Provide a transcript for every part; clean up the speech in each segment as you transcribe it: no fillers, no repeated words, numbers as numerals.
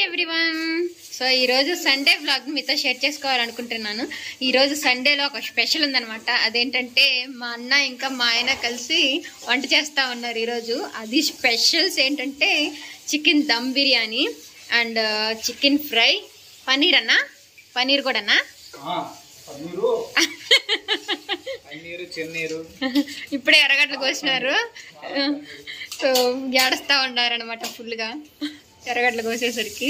Everyone. So ఈరోజు Sunday vlog మీతో share చేసుకోవాలనుకుంటున్నాను. ఈరోజు సండేలో ఒక స్పెషల్ ఉందనమాట. అదేంటంటే మా అన్న ఇంకా మా ఆయన కలిసి వంట చేస్తూ ఉన్నారు ఈరోజు. అది స్పెషల్స్ ఏంటంటే chicken dum biryani and chicken fry, paneer అన్న, పన్నీర్ కూడా అన్నా, ఇప్పుడే ఎర్రగడ్డలు కోసినారు. సో ఏడుస్తూ ఉన్నారనమాట ఫుల్గా ఎర్రగడ్డలు కోసేసరికి.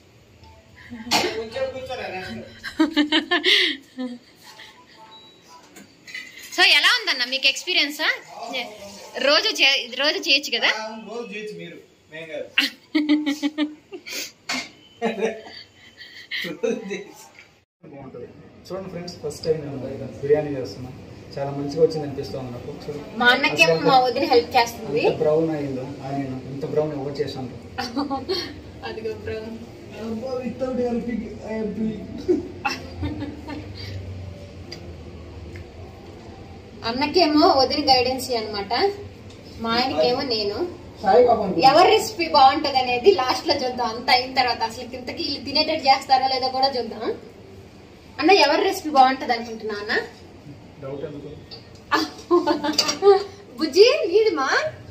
సో ఎలా ఉందన్న మీకు ఎక్స్పీరియన్సా? రోజు చేయొచ్చు కదా. చూడండి ఫ్రెండ్స్, ఫస్ట్ టైం నేను బిర్యానీ చేస్తున్నా. చాలా మంచిగా వచ్చింది అనిపిస్తుంది నాకు. మా అన్నకేమో మా వదిన హెల్ప్ చేస్తుంది. బ్రౌన్ అయిందో నేను ఇంత బ్రౌన్ ఎవరు చేశాను. అదిగో బ్రౌన్. అన్నకేమో వదిన గైడెన్స్ అనమాట, మా ఆయనకేమో నేను. ఎవరి రెసిపీ బాగుంటది అనేది లాస్ట్ లో చూద్దాం. అంత అయిన తర్వాత అసలు ఇంతకి వీళ్ళు తినేటట్టు చేస్తారో లేదో కూడా చూద్దాం. అన్న ఎవరి రెసిపీ బాగుంటది అనుకుంటున్నా అన్న? బుజ్జి నీదిమా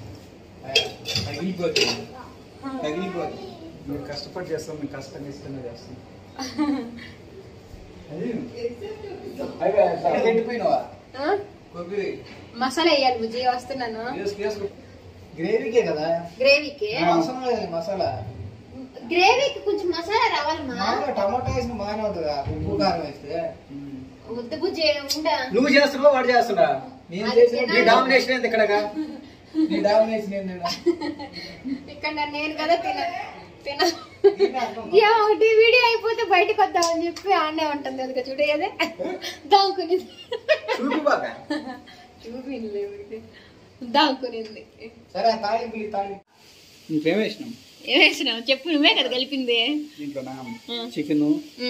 మీరు కష్టపడి చేస్తాం, మేము కష్టంగా ఇష్టంగా చేస్తాం. మసాలా వేయాలి బుజ్జి, వస్తున్నాను. గ్రేవీకే కదా, గ్రేవీకి మసాలా, గ్రేవీకి కొంచెం మసాలా రావాలమ్మా. టమాటా వేసిన బాగానే ఉంటుందా, ఉప్పు కారం వేస్తే. ముద్ద బుజ్జి నువ్వు చేస్తున్నావు, వాడు చేస్తున్నా. నీ డామినేషన్ ఏంది ఇక్కడ? నీ డామినేషన్ ఏంది ఇక్కడ? నేను కదా ఒకటి వీడియో అయిపోతే బయటకు వద్దామని చెప్పి ఆడనే ఉంటుంది. అది చూడేదే దాంకుని చూపించలేదు, దాంకునింది. ఏమేసినావు చెప్పు, నువ్వే కదా కలిపింది. చికెన్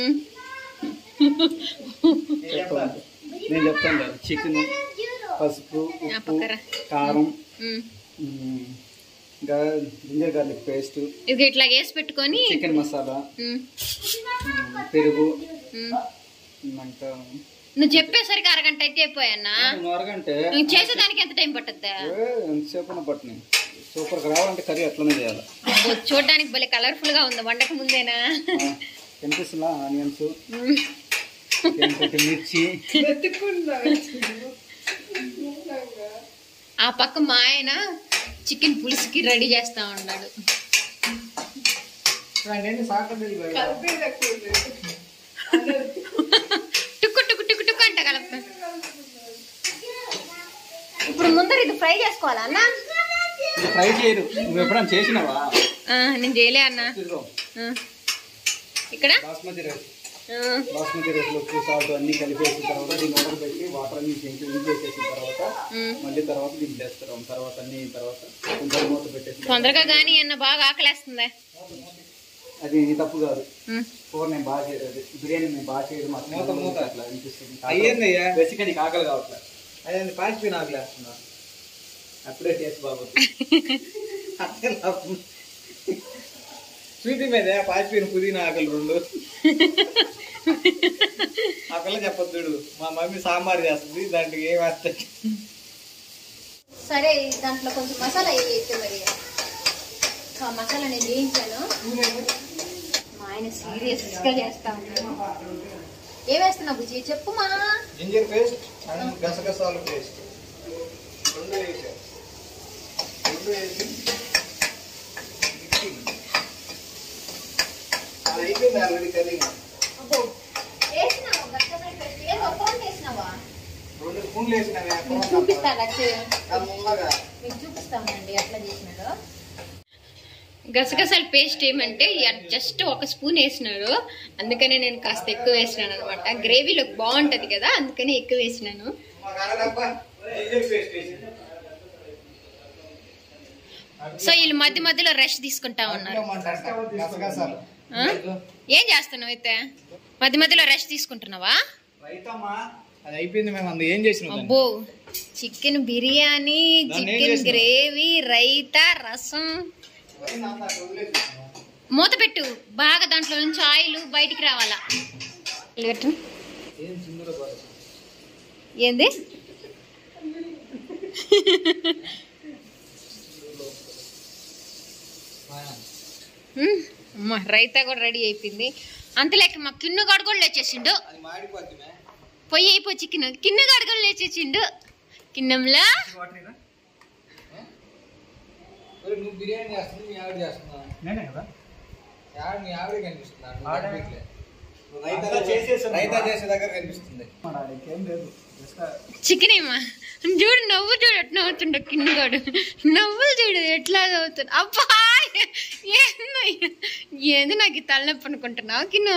నేను చెప్తాను. చికెన్, పసుపు, ఉప్పు, కారం, ఇంకా జింజర్ గార్లిక్ పేస్ట్, ఇది ఇట్లా వేసి పెట్టుకొని, చికెన్ మసాలా, పెరుగు. నువ్వు చెప్పేసరికి అరగంట అయితే అయిపోయాన్నా. అరగంట చేసేదానికి ఎంత టైం పట్టుద్దా? ఎంతసేపు పట్టినాయి. సూపర్ గా రావాలంటే కర్రీ అట్లనే చేయాలి. చూడడానికి భలే కలర్ఫుల్ గా ఉంది. వండక ముందేనా కనిపిస్తుందా? ఆనియన్స్, మిర్చి. ఆ పక్క మా ఆయన చికెన్ పులుసుకి రెడీ చేస్తా ఉన్నాడు. టుక్కు టుక్కు టుక్కు టుక్కు అంట కలప. ఇప్పుడు ముందర ఇది ఫ్రై చేసుకోవాలా అన్న? ఫ్రై చేయరు. నువ్వు ఎప్పుడైనా చేసినావా? నేను చేయలే అన్న. ఇక్కడ బాస్మతి రైస్ లో ఉప్పు, సాల్ట్ అన్ని కలిపేసిన తర్వాత దీన్ని వాటర్ పెట్టి వాటర్ అన్ని చేసేసిన తర్వాత మళ్ళీ తర్వాత దీన్ని చేస్తారు. తర్వాత అన్ని తర్వాత కొంచెం మూత పెట్టేసి తొందరగా గానీ అన్న. బాగా ఆకలేస్తుంది. అది నీ తప్పు కాదు. కూర నేను బాగా చేయలేదు, బిర్యానీ నేను బాగా చేయదు. మాకు మూత అట్లా అనిపిస్తుంది. బేసిక్గా నీకు ఆకలి కావట్లేదు. అదే పాచిపోయిన ఆకలి వేస్తున్నా. అప్పుడే టేస్ట్ బాగుంది. స్వీట్ మీద పాచిపోయిన పుదీనా ఆకలి రెండు. ఆ పిల్ల చెప్పొద్దు, మా మమ్మీ సాంబార్ చేస్తుంది, దాంట్లో ఏం వేస్తాయి. సరే దాంట్లో కొంచెం మసాలా వేయచ్చు. మరి మసాలా నేను వేయించాను. మా ఆయన సీరియస్ గా చేస్తా ఉన్నాను. ఏం వేస్తున్నా బుజ్జి చెప్పుమా? జింజర్ పేస్ట్ అండ్ గసగసాల పేస్ట్ రెండు వేసి అయిపోయింది ఆల్రెడీ కర్రీ. చూపిస్తామండి ఎట్లా చేసినాడు. గసగసాల పేస్ట్ ఏమంటే జస్ట్ ఒక స్పూన్ వేసినాడు, అందుకనే నేను కాస్త ఎక్కువ వేసినాను అనమాట. గ్రేవీలో బాగుంటది కదా, అందుకని ఎక్కువ వేసినాను. సో వీళ్ళు మధ్య మధ్యలో రష్ తీసుకుంటా ఉన్నారు. ఏం చేస్తున్నావు అయితే? మధ్య మధ్యలో రష్ తీసుకుంటున్నావా? అబ్బో, chicken biryani, chicken gravy, raita, rasam. మూత పెట్టు, బాగా దాంట్లో నుంచి ఆయిల్ బయటికి రావాలా. ఏంది రైతా కూడా రెడీ అయిపోయింది. అంతలేక మా కిన్నుగాడు కూడా లేచేసిండు. పొయ్యి అయిపో చికెన్ కిన్నుగాడు కూడా లేచేసిండు. కిన్నెంలా చికెన్ ఏమా చూడు, నవ్వు చూడు ఎట్లా నవ్వుతుండ కిన్నుగాడు. నవ్వులు చూడు ఎట్లా నవ్వుతుండు. అబ్బా ఏంది నాకు ఈ తలనొప్పి అనుకుంటున్నావు కిన్ను?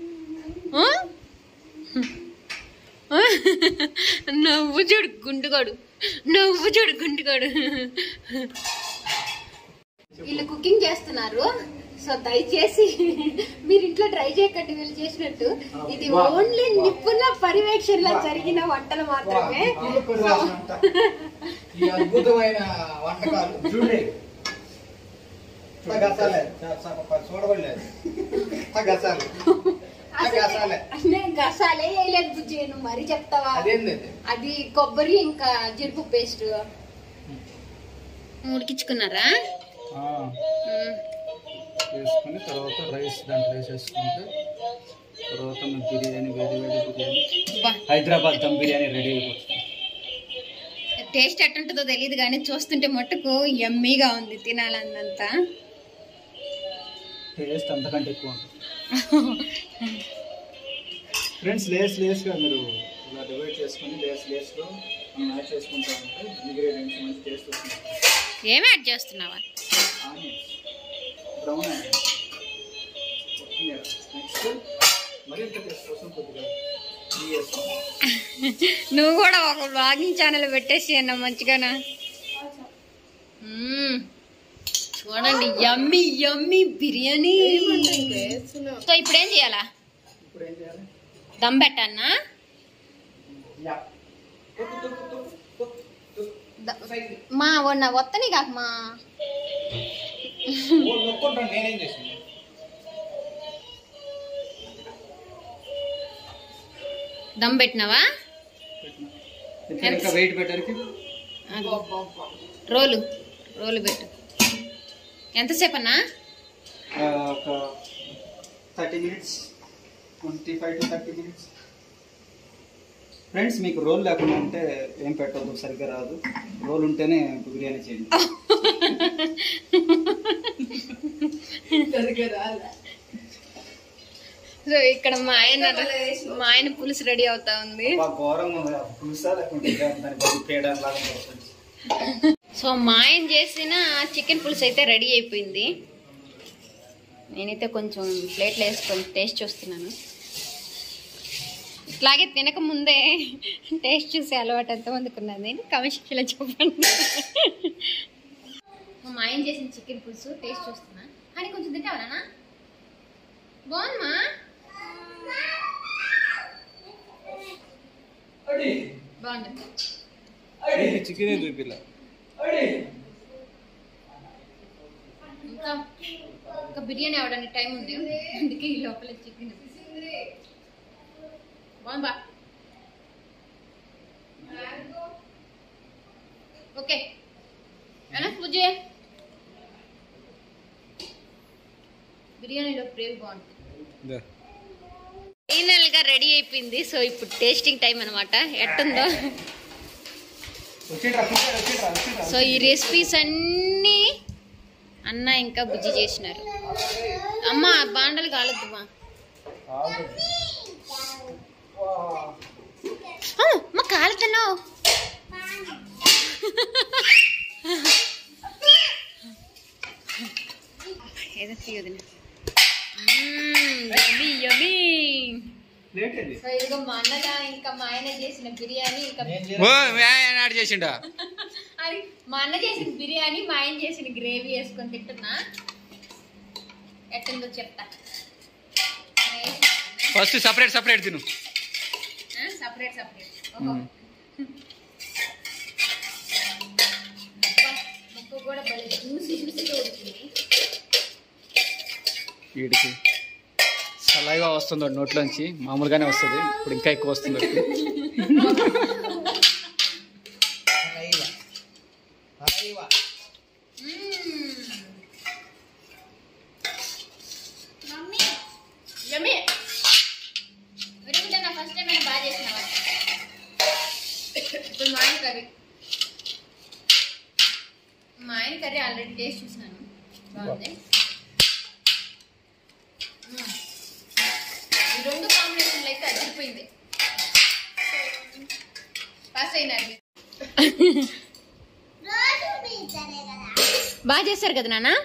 నవ్వు చూడు గుండుగాడు, నవ్వు చూడు గుండుగాడు. వీళ్ళు కుకింగ్ చేస్తున్నారు. సో దయచేసి మీరు ఇంట్లో ట్రై చేయకండి వీళ్ళు చేసినట్టు. ఇది ఓన్లీ నిపుణ పర్యవేక్షణలో జరిగిన వంటలు మాత్రమే. అద్భుతమైన వంటకాలు చూడండి. గసాలే వేయలేదు బుజ్జి, నువ్వు మరీ చెప్తావా? అది కొబ్బరి ఇంకా జీడిపప్పు పేస్ట్ ఉడికించుకున్నారా? వేసుకుని తర్వాత రైస్ దాంట్లో వేసేసుకుంటే తర్వాత బిర్యానీ, వేడి వేడి బిర్యానీ, హైదరాబాద్ దమ్ బిర్యానీ రెడీ అయిపోతుంది. టేస్ట్ ఎట్టుంటుందో తెలియదు కానీ చూస్తుంటే మట్టుకు యమ్మీగా ఉంది, తినాలన్నంత. టేస్ట్ అంతకంటే ఎక్కువ ఉంటుంది ఫ్రెండ్స్. లేస్గా మీరు ఇలా డివైడ్ చేసుకుని లేస్లో మనం యాడ్ చేసుకుంటా ఉంటే ఇంగ్రీడియంట్స్ మంచి టేస్ట్ వస్తుంది. ఏం యాడ్ చేస్తున్నావా? ఆనియన్స్, బ్రౌన్ ఆనియన్స్, కొత్తిమీర, నెక్స్ట్ మరింత టేస్ట్ కోసం కొద్దిగా నువ్వు కూడా ఒక బ్లాగింగ్ ఛానల్ పెట్టేసి అన్న మంచిగానా. చూడండి యమ్మీ యమ్మీ బిర్యానీ. సో ఇప్పుడు ఏం చేయాలా? దమ్ పెట్టన్నా? మా నా వత్తని కాక మా దమ్ పెట్టినావా? వెయిట్ పెట్టడానికి రోలు పెట్టు. ఎంతసేపు అన్నా? ఒక 30 minutes, 25 to 30 minutes. ఫ్రెండ్స్ మీకు రోల్ లేకుండా ఉంటే ఏం పెట్టవద్దు, సరిగ్గా రాదు. రోల్ ఉంటేనే బిర్యానీ చేయండి. సో ఇక్కడ మా ఆయన పులుసు రెడీ అవుతా ఉంది. సో మా ఆయన చేసిన చికెన్ పులుసు అయితే రెడీ అయిపోయింది. నేనైతే కొంచెం ప్లేట్లో వేసుకొని టేస్ట్ చూస్తున్నాను. ఇట్లాగే తినక ముందే టేస్ట్ చూసే అలవాటు ఎంతమందికి ఉన్నది కామెంట్ సెక్షన్లో చెప్పండి. మా ఆయన చేసిన చికెన్ పులుసు టేస్ట్ చూస్తున్నా. అని కొంచెం తింటావా? బాగుందమ్మా. బాగుంది. చికెన్ చూపిలా ఇంకా బిర్యానీ అవడానికి టైం ఉంది, అందుకే ఈ లోపల చికెన్ బాగుందా? ఓకే ఎలా పూజ బిర్యానీలో గ్రేవీ బాగుంటుంది. ఫైనల్ గా రెడీ అయిపోయింది. సో ఇప్పుడు టేస్టింగ్ టైం అనమాట. ఎట్టుందో? సో ఈ రెసిపీస్ అన్నీ అన్న ఇంకా బుజ్జి చేసినారు. అమ్మ బాండలు కాలొద్దుమా. మా కాలుతాను. ఏదో తీయదు. సో ఇదిగో మా అన్నగా ఇంకా మా ఆయన చేసిన బిర్యానీ, ఇంకా చేసిండా అది మా అన్న చేసిన బిర్యానీ, మా ఆయన చేసిన గ్రేవీ వేసుకొని తింటున్నా. ఎట్టుందో చెప్తా. ఫస్ట్ సపరేట్ తిను. సపరేట్ ముక్క కూడా భలే చూసి ఉడికింది. వీడికి చల్లగా వస్తుంది నోట్లోంచి, మామూలుగానే వస్తుంది, ఇప్పుడు ఇంకా ఎక్కువ వస్తుంది. మా ఆయన కర్రీ ఆల్రెడీ టేస్ట్ చూసినాను, బాగుంది. ఈ రెండు కాంబినేషన్లు అయితే అదిరిపోయింది. పాస్ అయినారు. బాగా చేస్తారు కదా నాన్న.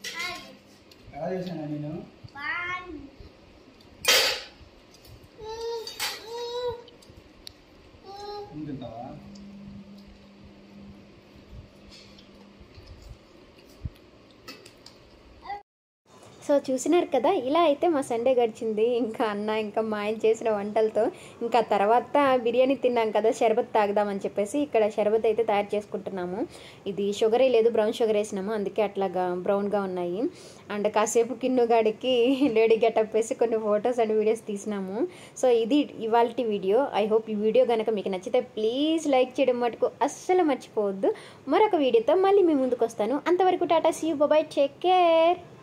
సో చూసినారు కదా, ఇలా అయితే మా సండే గడిచింది. ఇంకా అన్న ఇంకా మా ఆయన చేసిన వంటలతో. ఇంకా తర్వాత బిర్యానీ తిన్నాం కదా, షర్బత్ తాగుదామని చెప్పేసి ఇక్కడ షర్బత్ అయితే తయారు చేసుకుంటున్నాము. ఇది షుగరే లేదు, బ్రౌన్ షుగర్ వేసినాము, అందుకే అట్లాగా బ్రౌన్గా ఉన్నాయి. అండ్ కాసేపు కిన్నుగాడికి లేడీ గెటప్ వేసి కొన్ని ఫొటోస్ అండ్ వీడియోస్ తీసినాము. సో ఇది ఇవాల్టి వీడియో. ఐ హోప్ ఈ వీడియో కనుక మీకు నచ్చితే ప్లీజ్ లైక్ చేయడం మటుకు అస్సలు మర్చిపోవద్దు. మరొక వీడియోతో మళ్ళీ మీ ముందుకు వస్తాను. అంతవరకు tata, see you, bye, take care.